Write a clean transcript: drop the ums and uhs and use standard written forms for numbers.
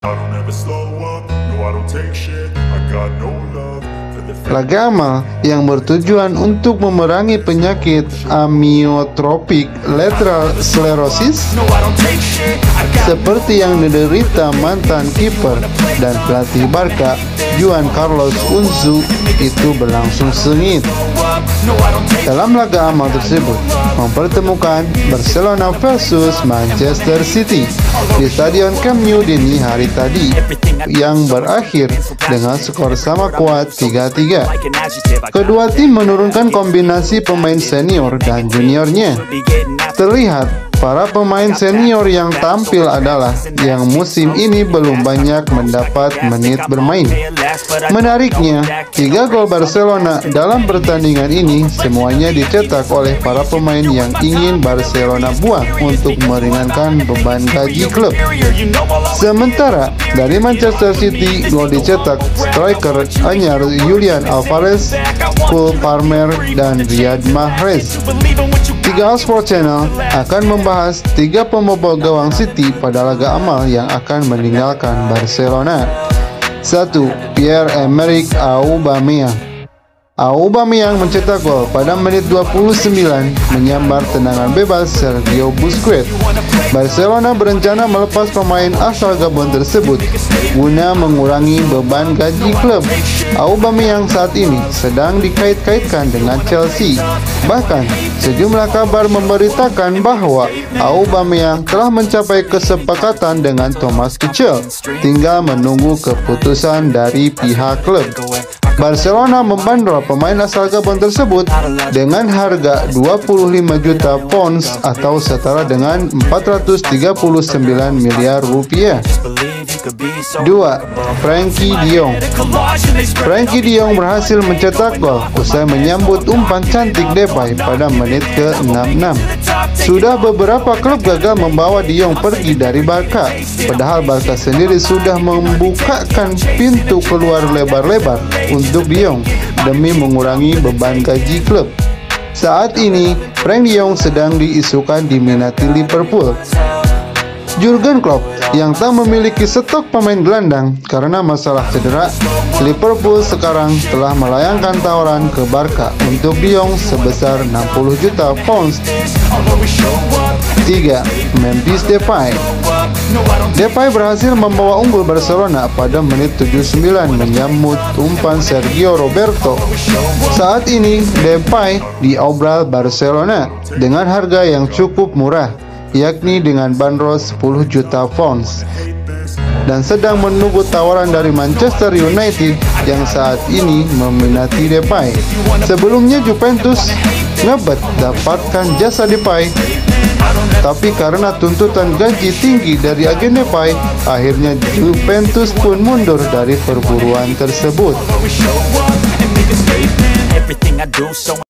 Laga amal yang bertujuan untuk memerangi penyakit amyotrophic lateral sclerosis seperti yang diderita mantan kiper dan pelatih Barca Juan Carlos Unzu itu berlangsung sengit. Dalam laga amal tersebut mempertemukan Barcelona versus Manchester City di Stadion Camp Nou dini hari tadi yang berakhir dengan skor sama kuat 3-3. Kedua tim menurunkan kombinasi pemain senior dan juniornya. Terlihat para pemain senior yang tampil adalah yang musim ini belum banyak mendapat menit bermain. Menariknya, 3 gol Barcelona dalam pertandingan ini semuanya dicetak oleh para pemain yang ingin Barcelona buang untuk meringankan beban gaji klub. Sementara dari Manchester City, gol dicetak striker anyar Julian Alvarez, Cole Palmer, dan Riyad Mahrez. 3 Sport Channel akan membahas 3 pembobol gawang City pada laga amal yang akan meninggalkan Barcelona. 1. Pierre-Emerick Aubameyang. Aubameyang mencetak gol pada menit 29 menyambar tendangan bebas Sergio Busquets. Barcelona berencana melepas pemain asal Gabon tersebut guna mengurangi beban gaji klub. Aubameyang saat ini sedang dikait-kaitkan dengan Chelsea. Bahkan sejumlah kabar memberitakan bahwa Aubameyang telah mencapai kesepakatan dengan Thomas Tuchel, tinggal menunggu keputusan dari pihak klub. Barcelona membandrol pemain asal Gabon tersebut dengan harga 25 juta pounds atau setara dengan 439 miliar rupiah. 2. Frenkie de Jong. Frenkie de Jong berhasil mencetak gol usai menyambut umpan cantik Depay pada menit ke-66. Sudah beberapa klub gagal membawa de Jong pergi dari Barca, padahal Barca sendiri sudah membukakan pintu keluar lebar-lebar untuk de Jong demi mengurangi beban gaji klub. Saat ini, Frenkie de Jong sedang diisukan diminati Liverpool. Jurgen Klopp yang tak memiliki stok pemain gelandang karena masalah cedera, Liverpool sekarang telah melayangkan tawaran ke Barca untuk de Jong sebesar 60 juta pounds. 3. Memphis Depay. Depay berhasil membawa unggul Barcelona pada menit 79 menyambut umpan Sergio Roberto. Saat ini Depay diobral Barcelona dengan harga yang cukup murah, yakni dengan bandrol 10 juta pounds, dan sedang menunggu tawaran dari Manchester United yang saat ini meminati Depay. Sebelumnya Juventus ngebet dapatkan jasa Depay, tapi karena tuntutan gaji tinggi dari agen Depay, akhirnya Juventus pun mundur dari perburuan tersebut.